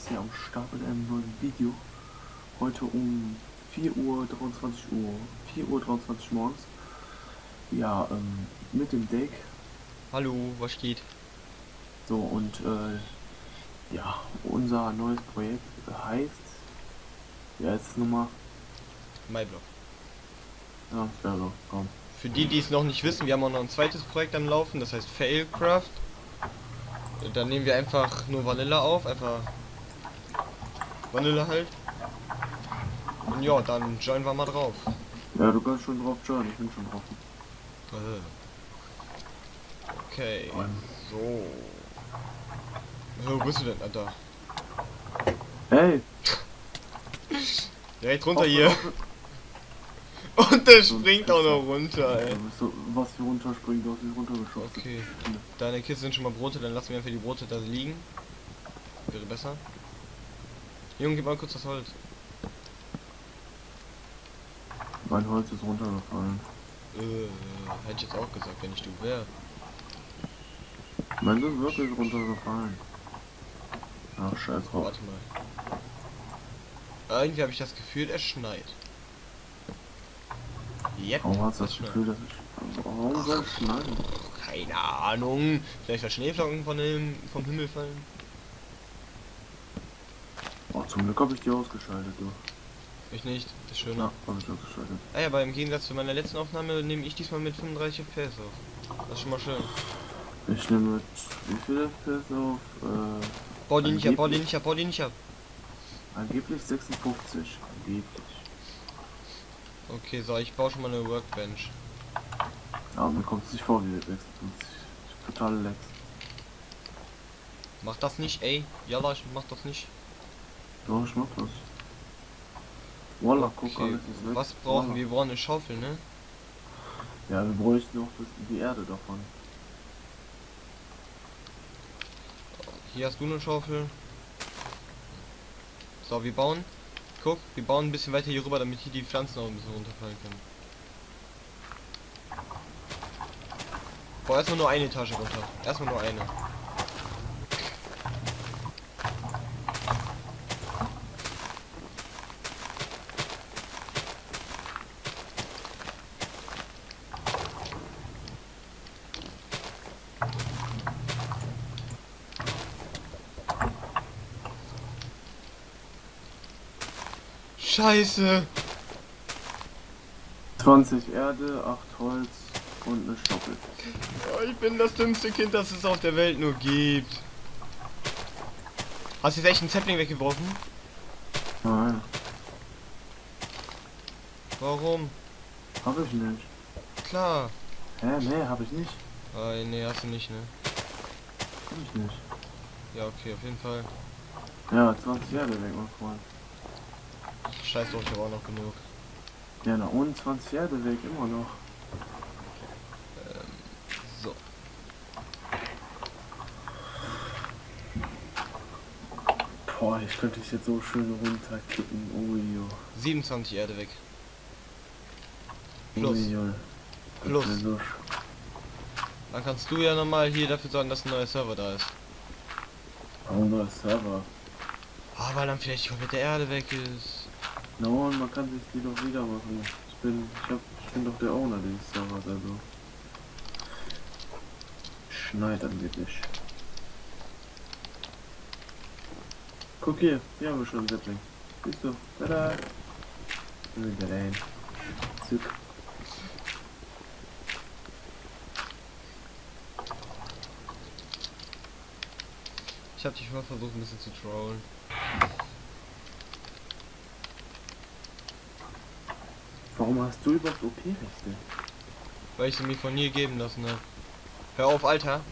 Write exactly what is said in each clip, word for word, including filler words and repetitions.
ist hier am Start mit einem neuen Video. Heute um vier Uhr dreiundzwanzig Uhr, vier Uhr dreiundzwanzig morgens. Ja, ähm, mit dem Deck. Hallo, was geht? So, und äh, ja, unser neues Projekt heißt, wie heißt es nochmal? MyBlock. Ja, also, komm. Für die, die es noch nicht wissen, wir haben auch noch ein zweites Projekt am Laufen, das heißt Failcraft. Da nehmen wir einfach nur Vanilla auf, einfach Vanilla halt. Und ja, dann joinen wir mal drauf. Ja, du kannst schon drauf joinen, ich bin schon drauf. Okay, Mann. so. Wo bist du denn, Alter? Hey! Direkt runter hier. Und der springt auch noch runter, ey. So, was hier runterspringt, du hast mich runtergeschossen. Okay, deine Kisten sind schon mal Brote, dann lassen wir einfach die Brote da liegen. Wäre besser. Junge, gib mal kurz das Holz. Mein Holz ist runtergefallen. Äh, hätte ich jetzt auch gesagt, wenn ich du wäre. Mein ist wirklich runtergefallen. Ach, scheiß drauf. Warte mal. Irgendwie habe ich das Gefühl, es schneit. Yep, Warum hast du das schneit. Gefühl, dass ich... Warum soll es schneiden? Keine Ahnung. Vielleicht weil Schneeflocken von dem, vom Himmel fallen. Oh, zum Glück habe ich die ausgeschaltet, du. Ich nicht, das ist schön. Ja, habe ich ausgeschaltet. Ah ja, aber im Gegensatz zu meiner letzten Aufnahme nehme ich diesmal mit fünfunddreißig F P S auf. Das ist schon mal schön. Ich nehme mit wie viel F P S auf? Äh, Bau die nicht ab, bau die angeblich- nicht ab, bau die nicht ab. Angeblich sechsundfünfzig. Angeblich. Okay, so, ich baue schon mal eine Workbench. Aber mir kommt es nicht vor wie sechsundfünfzig. Ich hab total Lex. Mach das nicht, ey. Jalla, ich mach das nicht. Doch, ich mach das. Wallah, guck, Okay, alles ist weg. was brauchen Wallah. wir? Wir brauchen eine Schaufel, ne? Ja, wir bräuchten noch das, die Erde davon. Hier hast du eine Schaufel. So, wir bauen. Guck, wir bauen ein bisschen weiter hier rüber, damit hier die Pflanzen auch ein bisschen runterfallen können. Bau erstmal nur eine Etage runter. Erstmal nur eine. Scheiße! zwanzig Erde, acht Holz und eine Schaufel. Oh, ich bin das dümmste Kind, das es auf der Welt nur gibt. Hast du jetzt echt einen Zeppling weggeworfen? Nein, Warum? hab ich nicht. Klar. Hä, nee, hab ich nicht. Ah, nee, hast du nicht, ne? Hab ich nicht. Ja, okay, auf jeden Fall. Ja, zwanzig Erde weg, mein Freund. Scheiß drauf, ich habe auch noch genug. Ja, na und zwanzig Erde weg, immer noch. So. Boah, ich könnte dich jetzt so schön runterkicken. Uijo. siebenundzwanzig Erde weg. Plus. Uijo. Das Plus. wär so sch- Dann kannst du ja nochmal hier dafür sorgen, dass ein neuer Server da ist. Warum neuer Server? Ah, weil dann vielleicht die komplette Erde weg ist. Na und man kann sich die doch wieder machen. Ich bin, ich hab, ich bin doch der Owner dieses Servers, also. Schneit angeblich. Guck hier, hier haben wir schon einen Zeppling. Siehst du? Tada! Wieder rein. Zück. Ich habe dich mal versucht, ein bisschen zu trollen. Warum hast du überhaupt O P-Rechte? Weil ich sie mir von nie geben lassen habe. Hör auf, Alter.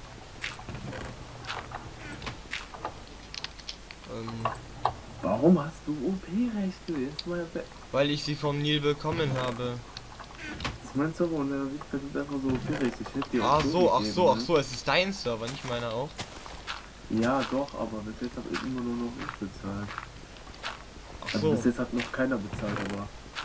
Ähm, Warum hast du O P-Rechte? Jetzt mal weg. weil ich sie vom Nil bekommen habe. Das meinst du aber, und der Wichser sind einfach so O P-Rechte. Ich hätte dir Ach auch so, ach gegeben, so, ach ne? so, es ist dein Server, nicht meiner auch. Ja, doch, aber bis jetzt habe ich immer nur noch ich bezahlt. Ach Also bis so. jetzt hat noch keiner bezahlt, aber.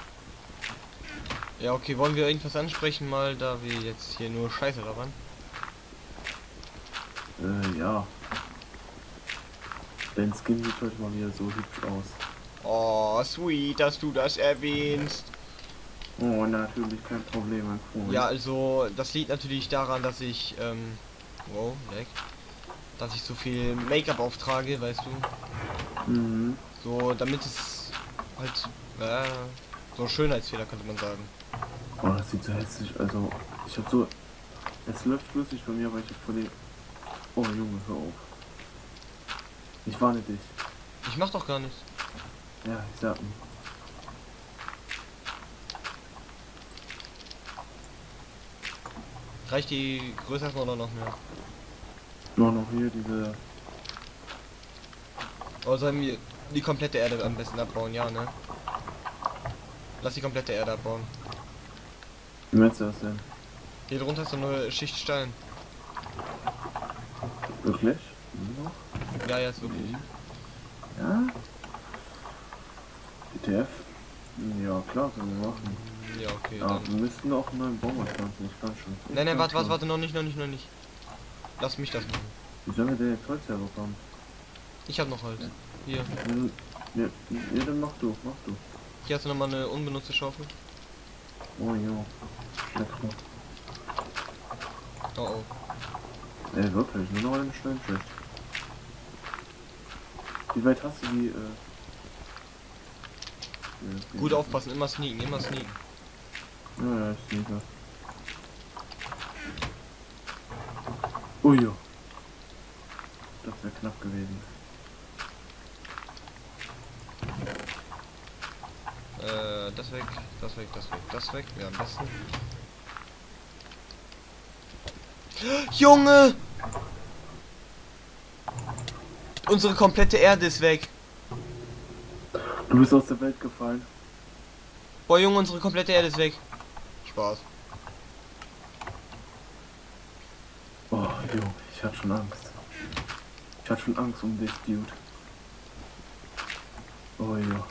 Ja, okay, wollen wir irgendwas ansprechen mal, da wir jetzt hier nur Scheiße labern? Äh, ja. Dein Skin sieht heute mal wieder so hübsch aus. Oh, sweet, dass du das erwähnst. Oh, natürlich, kein Problem, mein Freund. Ja, also, das liegt natürlich daran, dass ich, ähm, wow, leck, dass ich so viel Make-up auftrage, weißt du. Mhm. So, damit es halt, äh, so ein Schönheitsfehler, könnte man sagen. Oh, das sieht so hässlich, also, ich hab so, es läuft flüssig bei mir, aber ich hab voll die, oh Junge, hör auf. Ich warne dich. Ich mach doch gar nichts. Ja, ich sag nicht. Reicht die Größe erstmal oder noch mehr? Nur noch hier diese, Oder sollen wir die komplette Erde am besten abbauen? Ja, ne? Lass die komplette Erde abbauen. wie meinst du das denn? Hier drunter ist so eine Schicht Stein. Wirklich? Noch? Ja, ja, ist wirklich. Ja? E T F? Ja, klar, können wir machen. Ja, okay, Ja, dann. wir müssten auch einen neuen Baum pflanzen, ich fand schon. Nein, nein, warte, warte, warte, noch nicht, noch nicht, noch nicht. Lass mich das machen. Wie sollen wir denn jetzt Holz herbekommen? Ich hab noch Holz. Hier. Ja, ja, dann mach du, mach du. Hier hast du nochmal eine unbenutzte Schaufel. Oh jo. Lecker. Oh oh. Ey, wirklich, nur noch einen Steinschicht. Wie weit hast du die, äh... ja, Gut aufpassen, immer sneaken, immer sneaken. Ja, ja, ist nicht mehr. Oh ja. Das wäre knapp gewesen. Äh, das weg, das weg, das weg, das weg. Ja, am besten. Junge! Unsere komplette Erde ist weg. Du bist aus der Welt gefallen. Boah, Junge, unsere komplette Erde ist weg. Spaß. Oh, jo, ich hatte schon Angst. Ich hatte schon Angst um dich, Dude. Oh ja.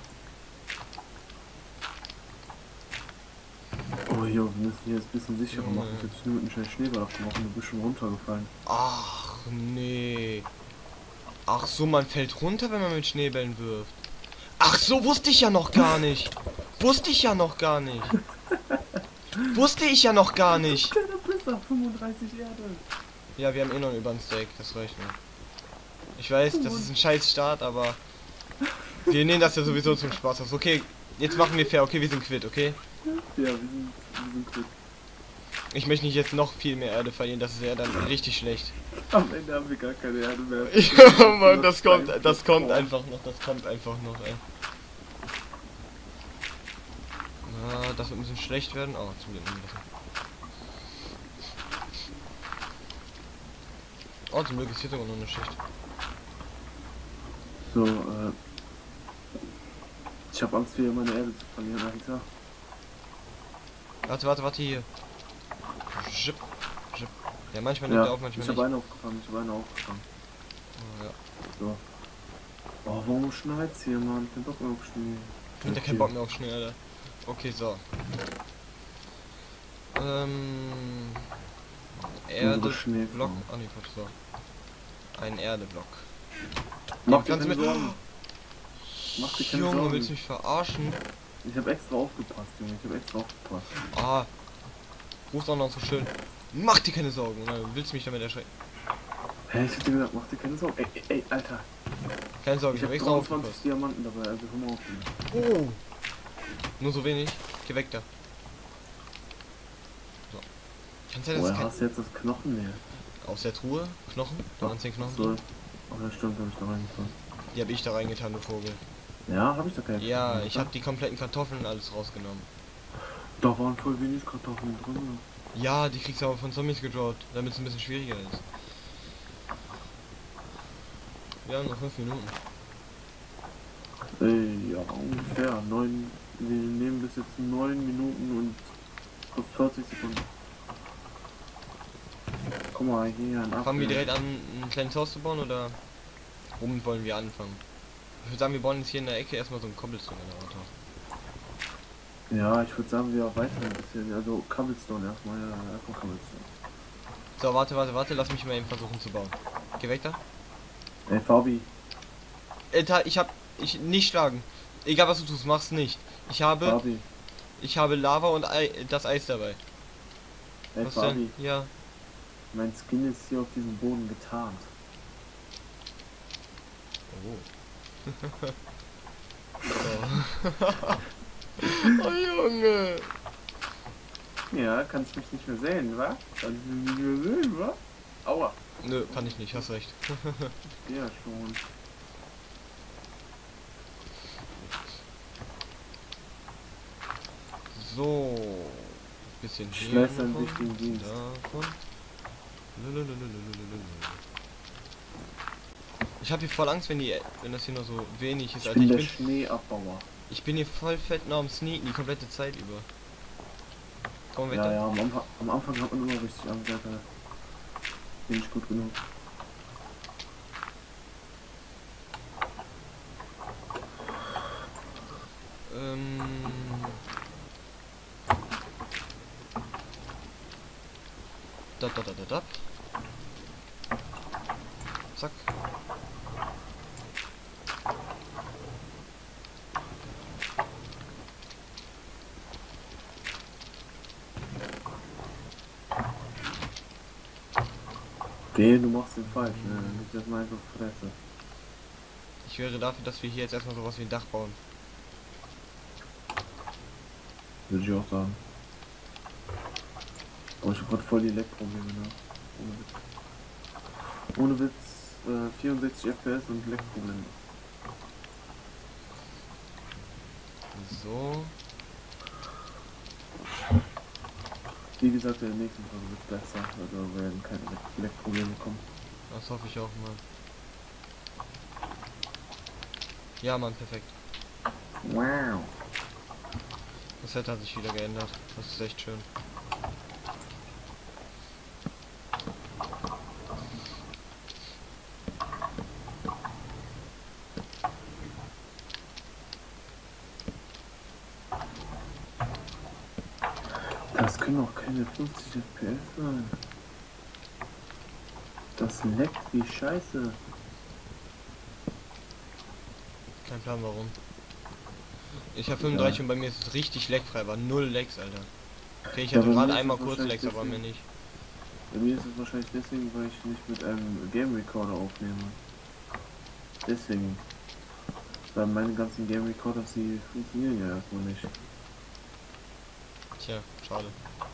Oh jo, wir müssen hier jetzt ein bisschen sicherer Junge. machen. Ich hätte nur mit einem schnellen Schneeball abgeworfen und du bist schon runtergefallen. Ach, nee. Ach so, man fällt runter, wenn man mit Schneebällen wirft. Ach so, wusste ich ja noch gar nicht. Wusste ich ja noch gar nicht. Wusste ich ja noch gar nicht. Kleiner Pisser, fünfunddreißig Erde. Ja, wir haben eh noch über ein Steak, das reicht mir. Ich weiß, das ist ein scheiß Start, aber wir nehmen das ja sowieso zum Spaß aus. Okay, jetzt machen wir fair, okay, wir sind quitt, okay? Ja, wir sind, wir sind quitt. Ich möchte nicht jetzt noch viel mehr Erde verlieren, das ist ja dann richtig schlecht. Am Ende haben wir gar keine Erde mehr. Ja, Mann, das kommt, das kommt einfach noch, das kommt einfach noch, ey. Na, das wird ein bisschen schlecht werden. Oh, zum Glück nicht. Oh, zum Glück ist hier sogar noch eine Schicht. So, äh... ich habe Angst, wieder meine Erde zu verlieren, Alter. Warte, warte, warte, hier. Zip, zip. Ja, manchmal nimmt Ja, er auf, manchmal ich habe nicht. eine aufgefangen, ich habe eine aufgefangen. Oh, ja. So. Oh, warum schneit's hier, Mann? Ich bin doch mehr auf Schnee. Ich hab keinen Bock mehr auf Schnee, Alter. Okay, so. Ähm... Erdeblock. Oh ne, Quatsch, so. Ein Erdeblock. Mach dir kannst keine du mit... Sorgen. Mach dir keine Junge, Sorgen. willst du mich verarschen? Ich habe extra aufgepasst, Junge. Ich habe extra aufgepasst. Ah. Rufst auch noch so schön. Mach dir keine Sorgen, oder willst du mich damit erschrecken? Hä, hey, ich hab dir gesagt, mach dir keine Sorgen. Ey, ey, ey Alter. Keine Sorge, Ich ich hab habe extra dreiundzwanzig aufgepasst. Diamanten dabei, also hör mal auf. Oh. Nur so wenig? Geh weg da. So. Kannst du das Woher kein... hast du jetzt das Knochenmehl? Aus der Truhe? Knochen? Da waren zehn Knochen. So. Oh, das stimmt, hab ich da reingetan. Die habe ich da reingetan, du Vogel. Ja, hab ich da keine. Ja, ich habe die kompletten Kartoffeln und alles rausgenommen. Da waren voll wenig Kartoffeln drin. Ja, die kriegst du aber von Zombies gedroppt, damit es ein bisschen schwieriger ist. Wir haben noch fünf Minuten. Ey, ja, ungefähr. Neun, wir nehmen bis jetzt neun Minuten und vierzig Sekunden. Guck mal, hier ein Apfel. Fangen wir direkt an, ein kleines Haus zu bauen oder womit wollen wir anfangen? Ich würde sagen, wir bauen jetzt hier in der Ecke erstmal so einen Cobblestone-Generator. Ja, ich würde sagen, wir erweitern ein bisschen. Also Cobblestone erstmal, ja, erstmal Cobblestone. So, warte, warte, warte, lass mich mal eben versuchen zu bauen. Geh weg da. Ey, Fabi. Alter, ich hab. Ich nicht schlagen. Egal was du tust, mach's nicht. Ich habe. Fabi, Ich habe Lava und Ei, das Eis dabei. ey Was Fabi, denn? Ja. mein Skin ist hier auf diesem Boden getarnt. Oh. Oh Junge. Ja, kannst mich nicht mehr sehen, wa? Kannst mich nicht mehr sehen, wa? Aua. Nö, kann ich nicht, hast recht. Ja, schon. So. Bisschen Ich hier. leiste einen davon, wichtigen Dienst. davon. Ich habe hier voll Angst, wenn die, wenn das hier nur so wenig ist. Ich Alter, bin ich der bin, Schneeabbauer. ich bin hier voll fett noch am Sneaken die komplette Zeit über. Komm weg Ja, da. ja, am Anfang, am Anfang hat man immer richtig Angst, Alter. Bin ich gut genug. Ähm. Da, da, da, da, da. Zack. Geh, du machst den falsch, ne? Dann gibt's erstmal einfach Fresse. Ich wäre dafür, dass wir hier jetzt erstmal sowas wie ein Dach bauen. Würde ich auch sagen. Aber ich hab grad voll die Leckprobleme, ne? Ohne Witz. Ohne Witz, äh, vierundsechzig F P S und Leckprobleme. So. Wie gesagt, in der nächsten Folge wird besser, also werden keine Leck Leckprobleme kommen. Das hoffe ich auch mal. Ja, Mann, perfekt. Wow. Das Wetter hat sich wieder geändert. Das ist echt schön. Das können auch keine fünfzig F P S sein. Das leckt wie Scheiße. Kein Plan warum. Ich habe fünfunddreißig Ja. und bei mir ist es richtig leckfrei, war null Lecks, Alter. Okay, ich Ja, hatte bei mir gerade ist es einmal kurz wahrscheinlich Lecks, aber deswegen- mehr nicht. Bei mir ist es wahrscheinlich deswegen, weil ich nicht mit einem Game Recorder aufnehme. Deswegen. Weil meine ganzen Game Recorders, die funktionieren ja erstmal nicht. Tja, schade.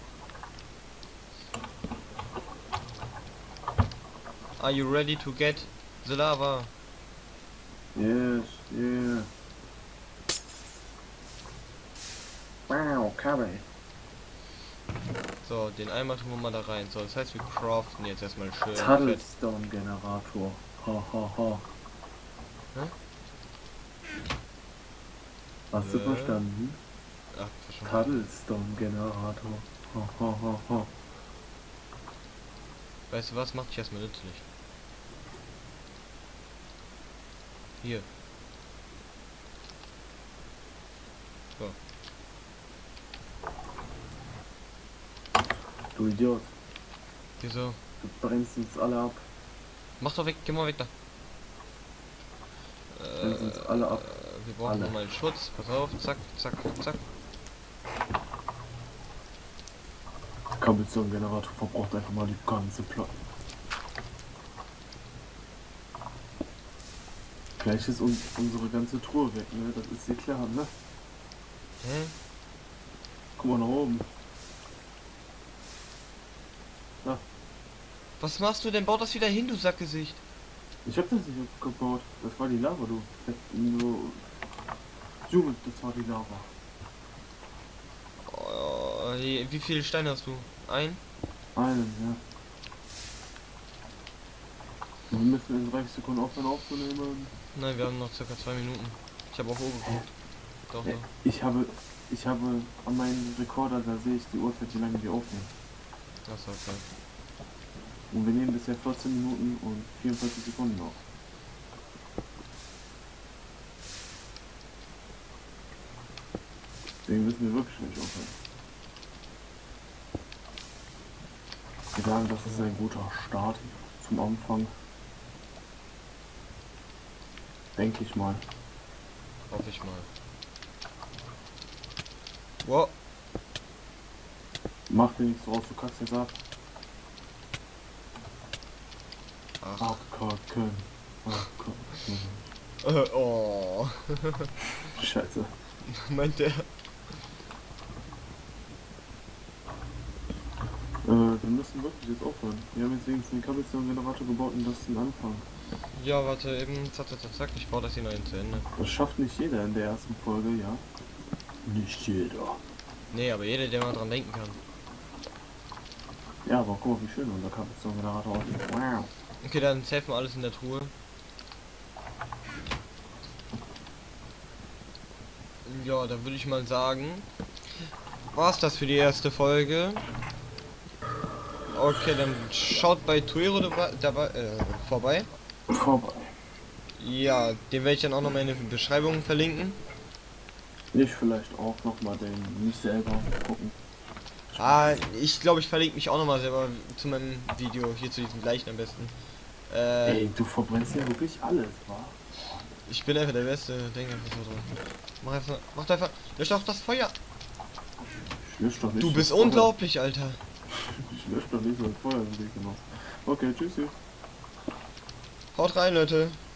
Are you ready to get the lava? Yes, yeah. Wow, Kabel. So, den Eimer tun wir mal da rein. So, das heißt, wir craften jetzt erstmal schön. fett. Tuddlestone Generator. Ha ha ha. Hä? Hast du Äh. verstanden? Ach, verstanden. Tuddlestone Generator. Ha ha ha ha. Weißt du was? Mach dich erstmal nützlich. Hier. So. Du Idiot. Wieso? Du brennst uns alle ab. Mach doch weg, geh mal weg da. Brennst uns alle ab. Äh, wir brauchen Alle. nochmal einen Schutz. Pass auf, zack, zack, zack. Der Kabelstone Generator verbraucht einfach mal die ganze Platte. Gleich ist uns unsere ganze Truhe weg, ne? Das ist dir klar, ne? Hä? Guck mal nach oben. Da. Was machst du denn? Bau das wieder hin, du Sackgesicht. Ich hab das nicht abgebaut. Das war die Lava, du Fett. Du... Junge, das war die Lava. Oh, je- wie viele Steine hast du? Ein? Einen, ja. Wir müssen in dreißig Sekunden aufhören aufzunehmen. Nein, wir haben noch circa zwei Minuten. Ich habe auf Uhr geguckt. Doch, Ja, doch. ich habe, ich habe an meinem Rekorder, da sehe ich die Uhrzeit, wie lange wir aufnehmen. Das war okay. Und wir nehmen bisher vierzehn Minuten und vierundvierzig Sekunden auf. Deswegen müssen wir wirklich nicht aufhören. Wir sagen, das ist ein guter Start zum Anfang. Denke ich mal. Hoffe ich mal. Wow. Mach dir nichts draus, du kackst jetzt ab. Ach. Abkacken. Abkacken. Äh, oh. Scheiße. Meint der. Äh, wir müssen wirklich jetzt aufhören. Wir haben jetzt wenigstens den Kabelstone-Generator gebaut und das ist ein Anfang. Ja, warte, eben, zack, zack, zack, ich baue das hier noch hin zu Ende. Das schafft nicht jeder in der ersten Folge, ja? Nicht jeder. Nee, aber jeder, der mal dran denken kann. Ja, aber guck mal, wie schön unser Kabelstone-Generator aussieht. Wow. Okay, dann safe mal alles in der Truhe. Ja, dann würde ich mal sagen, war's das für die erste Folge. Okay, dann schaut bei Tuero dabei, dabei äh, vorbei. Vorbei. Ja, den werde ich dann auch nochmal in der Beschreibung verlinken. Ich vielleicht auch nochmal den nicht selber gucken. Ah, ich glaube, ich verlinke mich auch nochmal selber zu meinem Video, hier zu diesem gleichen am besten. Äh, Ey, du verbrennst ja wirklich alles, wa? ich bin einfach der Beste, denke einfach so dran. Mach einfach, mach einfach, lösch doch das Feuer. Ich lösch doch nicht. Du bist das Feuer. unglaublich, Alter. Ich lösch doch nicht so ein Feuer im Weg gemacht. Okay, tschüssi. Haut rein, Leute.